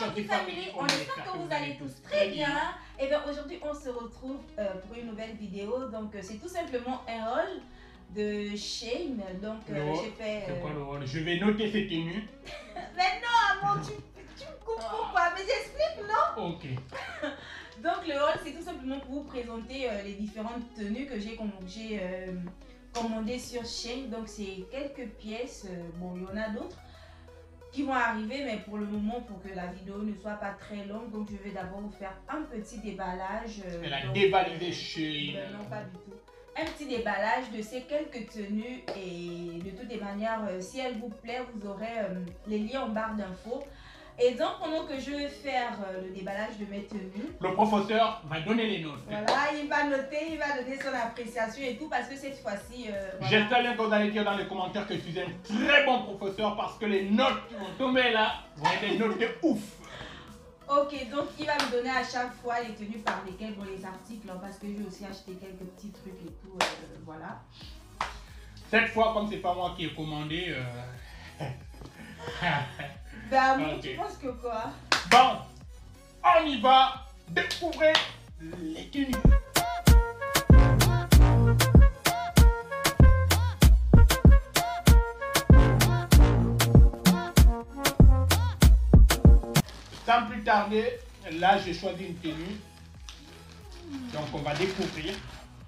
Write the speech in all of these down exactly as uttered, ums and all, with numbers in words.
Shorty Family, on espère que vous allez tous très bien. Et bien aujourd'hui on se retrouve euh, pour une nouvelle vidéo. Donc euh, c'est tout simplement un rôle de Shane. Donc euh, j'ai fait... Euh... C'est quoi le rôle? Je vais noter ces tenues. Mais non, Amon, tu, tu me coupes pourquoi? Mais j'explique, non? Ok. Donc le rôle c'est tout simplement pour vous présenter euh, les différentes tenues que j'ai euh, commandées sur Shane. Donc c'est quelques pièces, euh, bon il y en a d'autres qui vont arriver, mais pour le moment, pour que la vidéo ne soit pas très longue, donc je vais d'abord vous faire un petit déballage. Euh, Elle a donc, débalisé chez... Ben non, pas du tout. Un petit déballage de ces quelques tenues, et de toutes les manières, euh, si elle vous plaît, vous aurez euh, les liens en barre d'infos. Et donc, pendant que je vais faire euh, le déballage de mes tenues, le professeur va donner les notes. Voilà, il va noter, il va donner son appréciation et tout, parce que cette fois-ci... Euh, voilà. J'espère bien que vous allez dire dans les commentaires que je suis un très bon professeur, parce que les notes qui vont tomber là vont être des notes de ouf. Ok, donc il va me donner à chaque fois les tenues par lesquelles, bon, les articles, hein, parce que j'ai aussi acheté quelques petits trucs et tout, euh, voilà. Cette fois, comme c'est pas moi qui ai commandé... Euh... Ben, okay. Tu penses que quoi? Bon, on y va découvrir les tenues. Sans plus tarder, là j'ai choisi une tenue. Donc on va découvrir.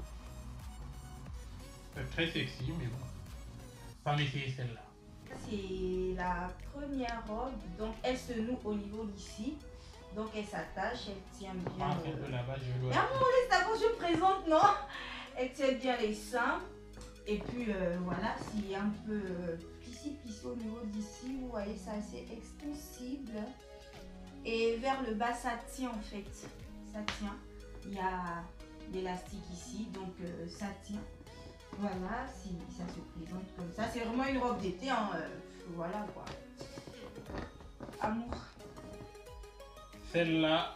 C'est très sexy, mais bon. On va essayer celle-là. C'est la première robe, donc elle se noue au niveau d'ici, donc elle s'attache, elle tient bien. Ah, euh... là-bas, je dois... Mais à mon laisse d'abord je présente, non? Elle tient bien les seins, et puis euh, voilà, s'il y a un peu euh, ici, ici au niveau d'ici, vous voyez, c'est assez extensible, et vers le bas ça tient en fait, ça tient. Il y a l'élastique ici, donc euh, ça tient. Voilà, si ça se présente comme ça, c'est vraiment une robe d'été, hein, euh, voilà quoi. Amour. Celle-là.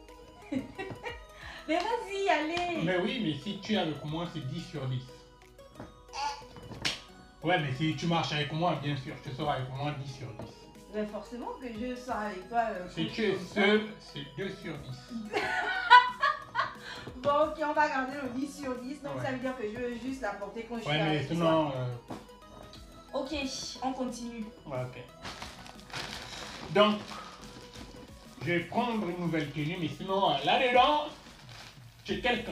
Mais vas-y, allez. Mais oui, mais si tu es avec moi, c'est dix sur dix. Ouais, mais si tu marches avec moi, bien sûr, tu seras avec moi dix sur dix. Mais forcément que je serai avec toi. Euh, si tu es seul, c'est deux sur dix. Bon, ok, on va garder le dix sur dix, donc ouais. Ça veut dire que je veux juste la porter quand je suis ouais, mais avec sinon, euh... Ok, on continue. Ouais, ok. Donc, je vais prendre une nouvelle tenue, mais sinon, là-dedans, j'ai quelqu'un.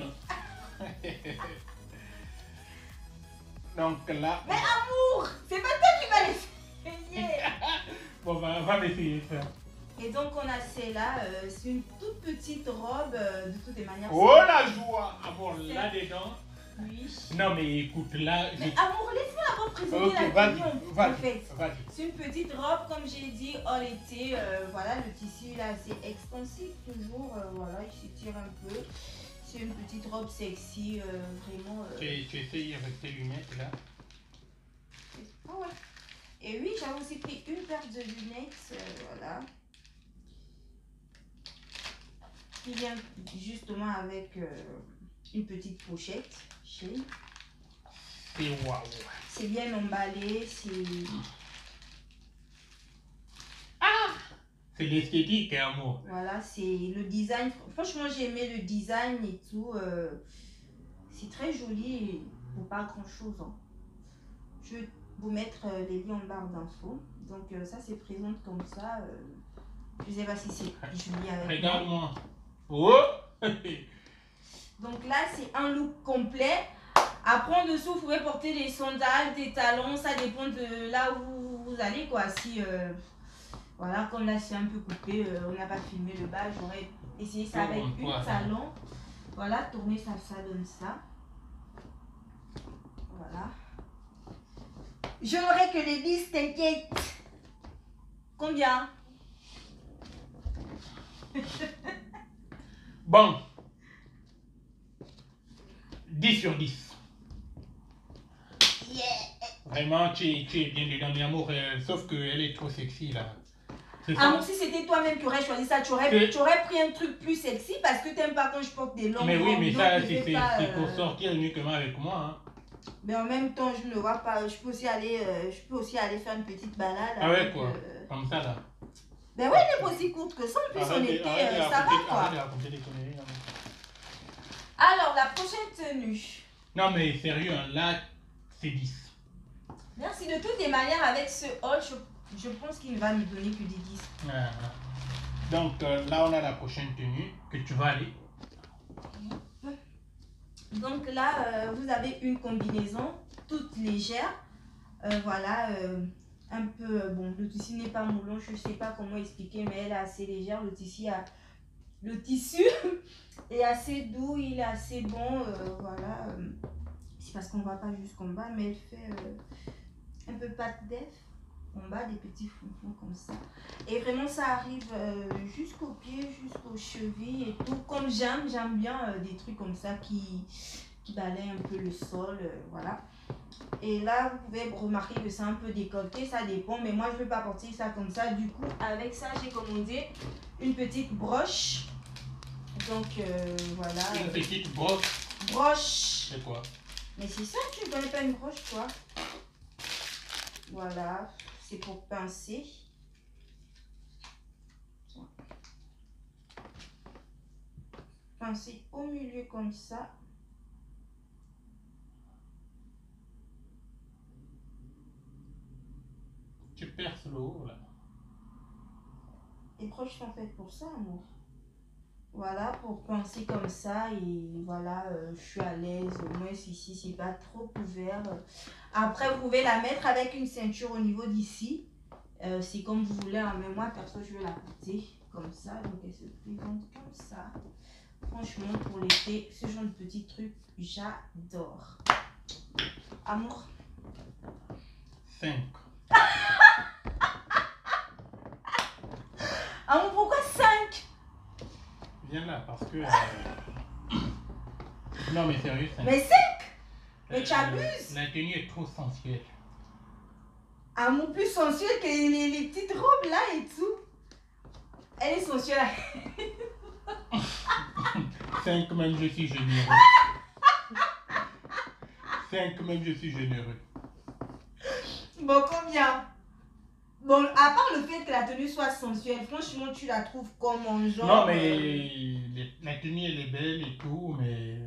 Donc là... Mais amour, c'est pas toi qui vas l'essayer. Bon, bah, on va essayer ça. Et donc on a celle-là, euh, c'est une toute petite robe, euh, de toutes les manières. Oh la joie! Ah bon, là-dedans. Oui. Non mais écoute, là... Mais je... amour, laisse-moi d'abord présenter okay, la tenue en fait. C'est une petite robe, comme j'ai dit, en été. Euh, voilà, le tissu là, c'est extensif toujours. Euh, voilà, il s'étire un peu. C'est une petite robe sexy, euh, vraiment... Euh... Tu, tu essayes avec tes lunettes là? Ah ouais. Et oui, j'avais aussi pris une paire de lunettes, euh, voilà. Qui vient justement avec euh, une petite pochette chez. C'est waouh. C'est bien emballé, c'est. Ah! C'est l'esthétique, hein, moi. Voilà, c'est le design. Franchement, j'ai aimé le design et tout. Euh, c'est très joli pour pas grand chose. Hein. Je vais vous mettre euh, les liens en barre d'infos. Donc, euh, ça se présente comme ça. Euh, je sais pas si c'est joli avec. Regarde-moi. Oh. Donc là c'est un look complet. Après en dessous vous pouvez porter des sandales, des talons, ça dépend de là où vous allez quoi. Si euh, voilà, comme là c'est un peu coupé, euh, on n'a pas filmé le bas, j'aurais essayé ça avec une talon. Voilà, tourner ça, ça donne ça. Voilà. Je n'aurai que les dix, t'inquiète. Combien? Bon, dix sur dix. Yeah. Vraiment, tu, tu es bien dedans, mais amour, euh, sauf qu'elle est trop sexy là. Amour, si c'était toi-même qui aurais choisi ça, tu aurais, tu aurais pris un truc plus sexy parce que tu n'aimes pas quand je porte des longues. Mais oui, mais ça, c'est euh... pour sortir uniquement avec moi. Hein. Mais en même temps, je ne vois pas. Je peux aussi aller, euh, je peux aussi aller faire une petite balade. Ah ouais, quoi. Euh... Comme ça là. Ben ouais, elle est pas aussi courte que ça. En plus, on était. Euh, ça va quoi. Alors, la prochaine tenue. Non, mais sérieux, hein, là, c'est dix. Merci. De toutes les manières, avec ce haul, je, je pense qu'il ne va nous donner que des dix. Ah, donc, euh, là, on a la prochaine tenue que tu vas aller. Donc là, euh, vous avez une combinaison toute légère. Euh, voilà, euh, un peu, euh, bon, le tissu n'est pas moulon, je ne sais pas comment expliquer, mais elle est assez légère. Le tissu, a, le tissu est assez doux, il est assez bon, euh, voilà. Euh, c'est parce qu'on ne va pas jusqu'en bas, mais elle fait euh, un peu pâte d'œuf. En bas, des petits foufous comme ça. Et vraiment, ça arrive euh, jusqu'aux pieds, jusqu'aux chevilles et tout. Comme j'aime, j'aime bien euh, des trucs comme ça qui, qui balayent un peu le sol, euh, voilà. Et là, vous pouvez remarquer que c'est un peu décolleté, ça dépend. Mais moi, je ne veux pas porter ça comme ça. Du coup, avec ça, j'ai commandé une petite broche. Donc, euh, voilà. Une petite broche. Broche. C'est quoi? Mais c'est ça, tu ne connais pas une broche, toi? Voilà. C'est pour pincer. Pincer au milieu comme ça. Tu perces le haut là. Les broches sont faites pour ça, amour. Voilà, pour pincer comme ça. Et voilà, euh, je suis à l'aise. Au moins ici, c'est pas trop couvert. Après, vous pouvez la mettre avec une ceinture au niveau d'ici. Euh, c'est comme vous voulez, hein, mais moi, perso, je vais la porter comme ça. Donc, elle se présente comme ça. Franchement, pour l'été, ce genre de petits trucs, j'adore. Amour. cinq. Amour, pourquoi cinq? Viens là, parce que... Euh... Non, mais sérieux, cinq. Mais cinq? Mais tu abuses. La tenue est trop sensuelle. Amour, plus sensuelle que les, les petites robes là et tout. Elle est sensuelle. cinq même, je suis généreux. cinq même, je suis généreux. Bon, combien? Bon, à part le fait que la tenue soit sensuelle, franchement, tu la trouves comme un genre... Non, mais euh... la tenue, elle est belle et tout, mais...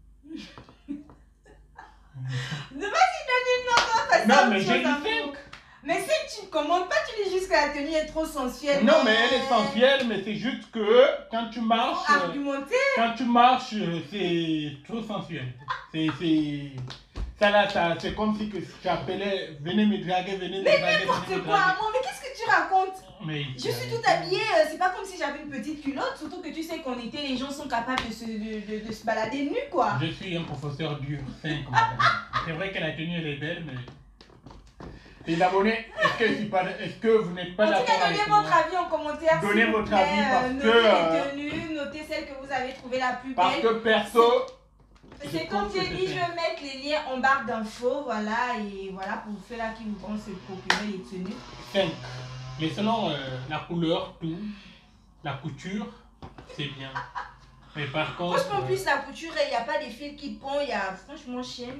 Ne vas-y donner une note parce que non, mais j'ai dit cinq. Mais si tu ne commandes pas, tu dis juste que la tenue est trop sensuelle. Non, mais elle est sensuelle, mais c'est juste que quand tu marches... Argumenter. Quand tu marches, c'est trop sensuel. C'est... Ça là, ça, c'est comme si que tu appelais, venez me draguer, venez me mais draguer. Mais n'importe quoi, amour, mais qu'est-ce que tu racontes? Mais, je suis tout habillée, euh, c'est pas comme si j'avais une petite culotte, surtout que tu sais qu'en été, les gens sont capables de se, de, de, de se balader nus, quoi. Je suis un professeur dur, cinq. C'est vrai que la tenue elle est belle, mais... Les abonnés, est-ce que, est que vous n'êtes pas d'accord avec moi? Donnez votre avis en commentaire. Donnez votre plaît, avis parce euh, que... Notez euh, les tenues, notez celle que vous avez trouvée la plus belle. Parce que perso... C'est comme j'ai dit, je vais mettre les liens en barre d'infos, voilà, et voilà pour ceux-là qui vont se procurer les tenues. cinq. Mais selon euh, la couleur, tout, la couture, c'est bien. Mais par contre... Franchement, euh... plus la couture, il n'y a pas des fils qui pondent, il y a franchement chien.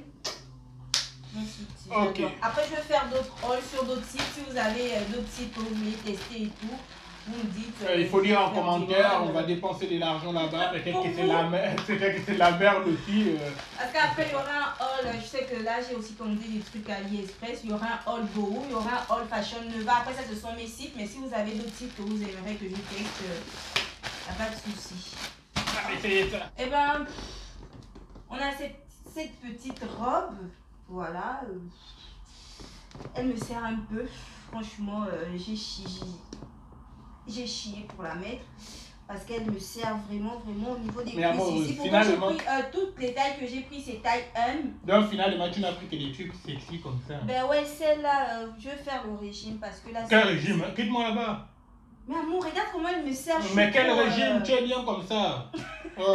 Ok. Après, je vais faire d'autres hauls sur d'autres sites. Si vous avez euh, d'autres sites que vous voulez tester et tout, vous me dites. Euh, il faut dire en commentaire, on va dépenser de l'argent là-bas. Peut-être que c'est la merde, peut-être que c'est la merde aussi. Euh... Parce qu'après, il y aura un haul. Je sais que là, j'ai aussi commandé des trucs à AliExpress. Il y aura un haul Go, il y aura un haul Fashion Nova. Après, ça, ce sont mes sites. Mais si vous avez d'autres sites que vous aimeriez que je teste, il n'y a pas de souci. Ah, essayez ça. Et ben, on a cette, cette petite robe. Voilà. Euh, elle me sert un peu. Franchement, euh, j'ai chié. J'ai chié pour la mettre. Parce qu'elle me sert vraiment, vraiment au niveau des cuisses. Ici, pourquoi j'ai pris euh, toutes les tailles que j'ai pris, c'est taille M. Donc finalement, tu n'as pris que des trucs sexy comme ça. Ben ouais, celle-là, euh, je vais faire le régime parce que là... Quel régime? Quitte-moi là-bas. Mais amour, regarde comment elle me sert. Mais quel pour, régime? Euh... Tu es bien comme ça. Oh.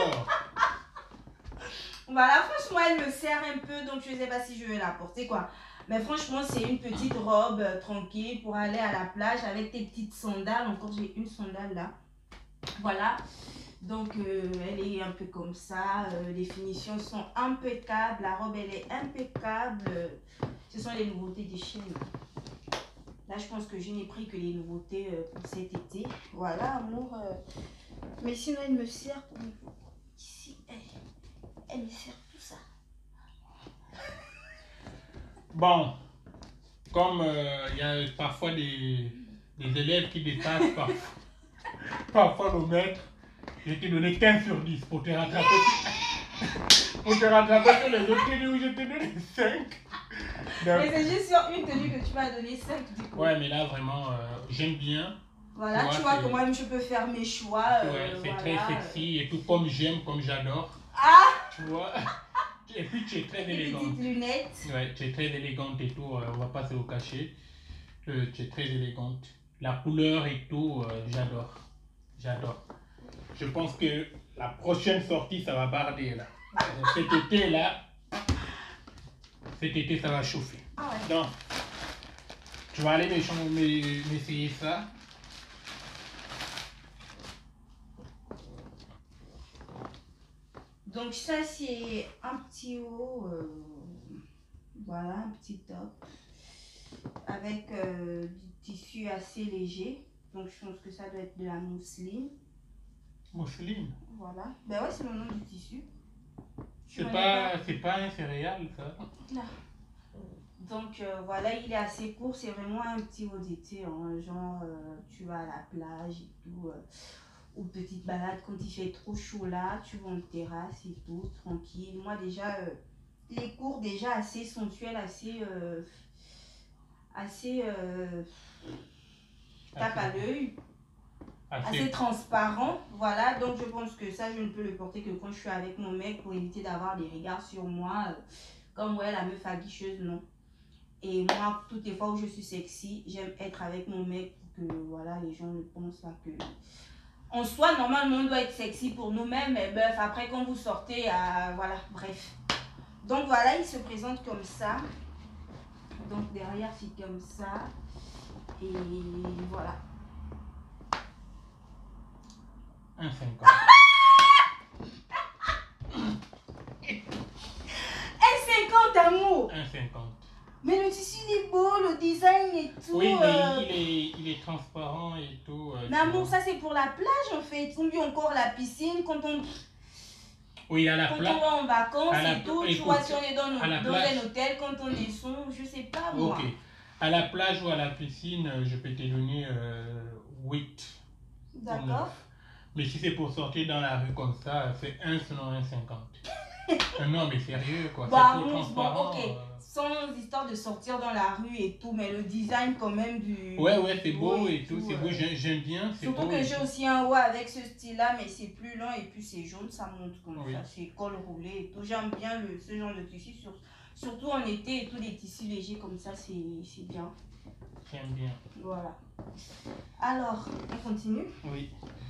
Voilà, franchement, elle me sert un peu, donc je ne sais pas si je vais la porter, quoi. Mais franchement, c'est une petite robe euh, tranquille pour aller à la plage avec tes petites sandales. Encore, j'ai une sandale là. Voilà. Donc, euh, elle est un peu comme ça. Euh, les finitions sont impeccables. La robe, elle est impeccable. Ce sont les nouveautés des chaînes. Là, je pense que je n'ai pris que les nouveautés euh, pour cet été. Voilà, amour. Euh... Mais sinon, elle me sert pour... Ici, elle, elle me sert tout ça. Bon, comme il euh, y a parfois des, des élèves qui dépassent parfois, parfois le maître, je t'ai donné quinze sur dix pour te rattraper. Pour te rattraper sur les autres tenues où je t'ai donné cinq. Donc, mais c'est juste sur une tenue que tu m'as donné cinq du coup. Ouais, mais là vraiment, euh, j'aime bien. Voilà, tu vois, tu vois que moi-même je peux faire mes choix. Euh, ouais, c'est voilà. très sexy et tout comme j'aime, comme j'adore. Ah! Tu vois? Et puis tu es très Des élégante. petites lunettes. Ouais, tu es très élégante et tout, euh, on va pas se le cacher. Euh, tu es très élégante. La couleur et tout, euh, j'adore. J'adore. Je pense que la prochaine sortie, ça va barder là. Cet été là, cet été ça va chauffer. Ah ouais. Donc, tu vas aller m'essayer ça. Donc ça c'est un petit haut, euh, voilà, un petit top avec euh, du tissu assez léger. Donc je pense que ça doit être de la mousseline. Mousseline? Voilà. Ben ouais, c'est le nom du tissu. C'est pas, c'est pas un céréal ça? Là. Donc euh, voilà, il est assez court, c'est vraiment un petit haut d'été, hein, genre euh, tu vas à la plage et tout, euh, ou petite balade quand il fait trop chaud là, tu vas en terrasse et tout, tranquille. Moi déjà, euh, les cours déjà assez sensuels, assez, euh, assez, euh, tape à l'œil, assez... assez transparent, voilà. Donc je pense que ça, je ne peux le porter que quand je suis avec mon mec pour éviter d'avoir des regards sur moi, euh, comme ouais, la meuf aguicheuse, non. Et moi, toutes les fois où je suis sexy, j'aime être avec mon mec pour que voilà, les gens ne pensent pas que... En soi, normalement, on doit être sexy pour nous-mêmes, mais bref, après quand vous sortez, euh, voilà, bref. Donc voilà, il se présente comme ça. Donc derrière, c'est comme ça. Et voilà. un cinquante. un cinquante, amour. un cinquante. Mais le tissu il est beau, le design et tout. Oui, mais euh... il, est, il est transparent et tout. Euh, mais amour, ça c'est pour la plage en fait. On dit encore la piscine quand on... Oui, à la quand plage. on va en vacances la... et tout, Écoute, tu vois, si on est dans, nos, dans plage... un hôtel, quand on descend, je sais pas moi. Ok. À la plage ou à la piscine, je peux te donner euh, huit. D'accord. Mais si c'est pour sortir dans la rue comme ça, c'est un sinon un cinquante. Non, mais sérieux quoi. Bah, c'est bon, bon, ok. Euh... Sans histoire de sortir dans la rue et tout, mais le design quand même du... Ouais, ouais, c'est beau et, et tout, c'est euh... beau, j'aime bien. Surtout que j'ai aussi un haut avec ce style-là, mais c'est plus long et puis c'est jaune, ça monte comme oui. ça, c'est col roulé et tout. J'aime bien le, ce genre de tissu, sur, surtout en été et tout, les tissus légers comme ça, c'est bien. J'aime bien. Voilà. Alors, on continue? Oui.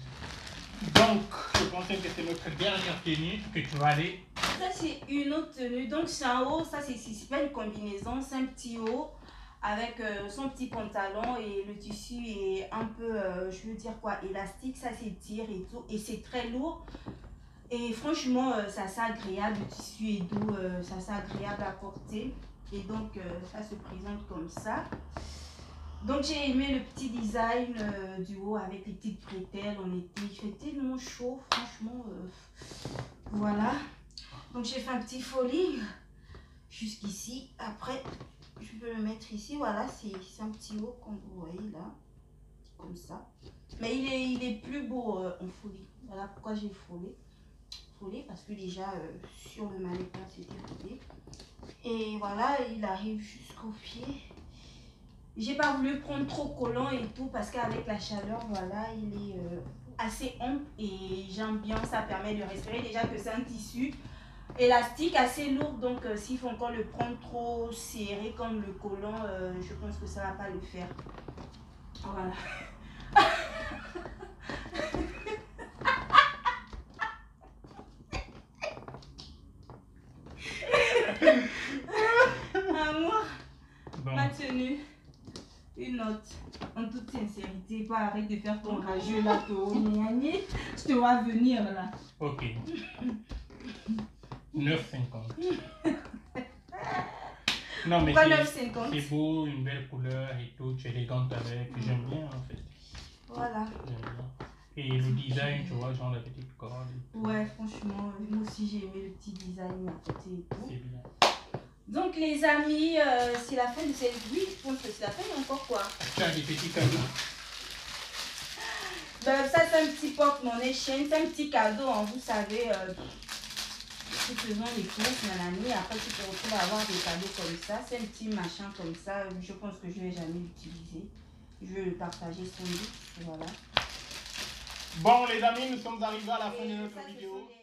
Donc, je pensais que c'est notre dernière tenue que tu vas aller. Ça, c'est une autre tenue. Donc, c'est un haut, ça, c'est pas une combinaison, c'est un petit haut avec euh, son petit pantalon et le tissu est un peu, euh, je veux dire quoi, élastique, ça s'étire et tout. Et c'est très lourd. Et franchement, euh, c'est assez agréable, le tissu est doux, euh, c'est assez agréable à porter. Et donc, euh, ça se présente comme ça. Donc j'ai aimé le petit design euh, du haut avec les petites bretelles en été. Il fait tellement chaud, franchement. Euh, voilà. Donc j'ai fait un petit folie jusqu'ici. Après, je peux le mettre ici. Voilà, c'est un petit haut comme vous voyez là. Comme ça. Mais il est, il est plus beau euh, en folie. Voilà pourquoi j'ai folie. Folie parce que déjà euh, sur le mannequin c'était folie. Et voilà, il arrive jusqu'au pied. J'ai pas voulu prendre trop collant et tout parce qu'avec la chaleur, voilà, il est euh, assez ample et j'aime bien, ça permet de respirer. Déjà que c'est un tissu élastique assez lourd, donc euh, s'il faut encore le prendre trop serré comme le collant, euh, je pense que ça va pas le faire. Voilà. À moi, bon. Ma tenue. Une note, en toute sincérité, pas arrête de faire ton rageux là, ton gnagnagné. Je te vois venir là. Ok. neuf cinquante. Non, mais Pourquoi c'est- neuf cinquante? c'est beau, une belle couleur et tout, tu es élégante avec. J'aime bien en fait. Voilà. J'aime bien. Et le design, tu vois, genre la petite corde. Ouais, franchement, moi aussi j'ai aimé le petit design à côté et tout. C'est bien. Donc les amis, euh, c'est la fin de cette... Oui, je pense que c'est la fin, il y a encore quoi? Tu as des petits cadeaux. Ben, ça c'est un petit porte-monnaie chaîne, c'est un petit cadeau, hein, vous savez. Euh, tu faisons les courses, nanani, après tu te retrouves à avoir des cadeaux comme ça. C'est un petit machin comme ça, je pense que je ne vais jamais l'utiliser. Je vais le partager sans doute, voilà. Bon les amis, nous sommes arrivés à la fin Et de notre ça, ce vidéo. sont les-